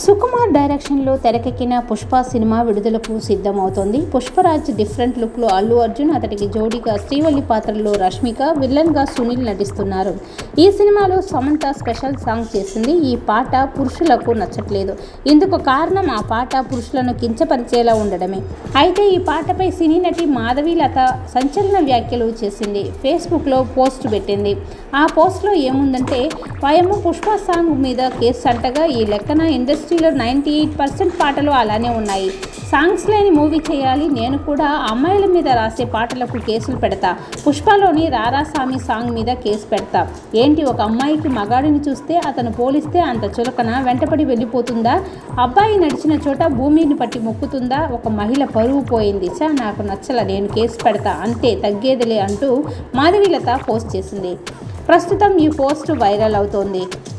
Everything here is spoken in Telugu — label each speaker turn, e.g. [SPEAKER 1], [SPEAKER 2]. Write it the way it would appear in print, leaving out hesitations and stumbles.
[SPEAKER 1] సుకుమార్ డైరెక్షన్లో తెరకెక్కిన పుష్ప సినిమా విడుదలకు సిద్ధమవుతోంది. పుష్పరాజ్ డిఫరెంట్ లుక్లో అల్లు అర్జున్, అతడికి జోడీగా శ్రీవల్లి పాత్రలో రష్మిక, విలన్గా సునీల్ నటిస్తున్నారు. ఈ సినిమాలో సమంత స్పెషల్ సాంగ్ చేసింది. ఈ పాట పురుషులకు నచ్చట్లేదు. ఇందుకు కారణం ఆ పాట పురుషులను కించపరిచేలా ఉండడమే. అయితే ఈ పాటపై సినీ నటి మాధవి లత సంచలన వ్యాఖ్యలు చేసింది. ఫేస్బుక్లో పోస్ట్ పెట్టింది. ఆ పోస్ట్లో ఏముందంటే, వాయమ్మ పుష్ప సాంగ్ మీద కేసు అంటగా ఈ లెక్కన ఇండస్ట్రీలో 98% పాటలు అలానే ఉన్నాయి. సాంగ్స్ లేని మూవీ చేయాలి. నేను కూడా అమ్మాయిల మీద రాసే పాటలకు కేసులు పెడతా. పుష్పలోని రారాసామి సాంగ్ మీద కేసు పెడతా. ఏంటి, ఒక అమ్మాయికి మగాడిని చూస్తే అతను పోలిస్తే అంత చులకన వెంటపడి వెళ్ళిపోతుందా? అబ్బాయి నడిచిన చోట భూమిని పట్టి మొక్కుతుందా? ఒక మహిళ పరువు పోయింది. నాకు నచ్చల, నేను కేసు పెడతా, అంతే, తగ్గేదిలే అంటూ మాధవీలత పోస్ట్ చేసింది. ప్రస్తుతం ఈ పోస్ట్ వైరల్ అవుతోంది.